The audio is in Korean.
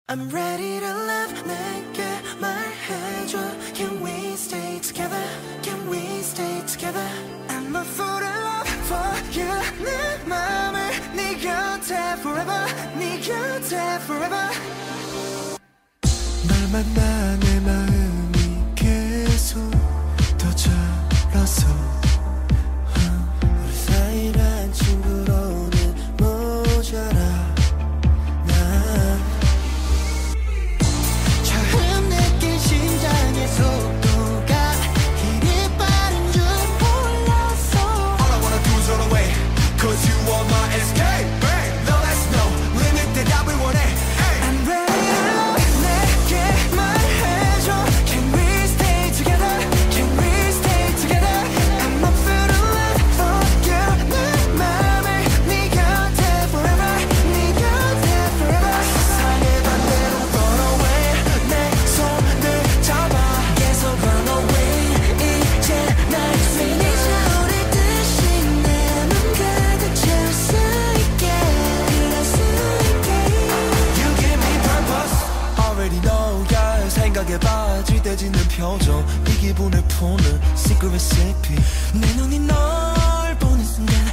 I'm ready to love 내게 말해줘 Can we stay together? Can we stay together? I'm a fool in love for you 내 맘을 네 곁에 forever 네 곁에 forever 널 만나 내 마음이 계속 더 자라서 우리 사이란 친구로는 모자라 Cause you are my escape, babe. No, that's no limit that I will want it. I'm ready to love 내게 말해줘 Can we stay together? Can we stay together? I'm up for the love for you 내 맘을 네 곁에 forever 네 곁에 forever 세상의 반대로 run away 내 손을 잡아 계속 run away 이제 날 믿어 우리 뜻이 내맘 가득 채울 수 있게 그럴 수 있게 You give me purpose. Already know, yeah. 생각에 빠지대지는 표정 이 기분을 푸는 secret recipe 내 눈이 널 보는 순간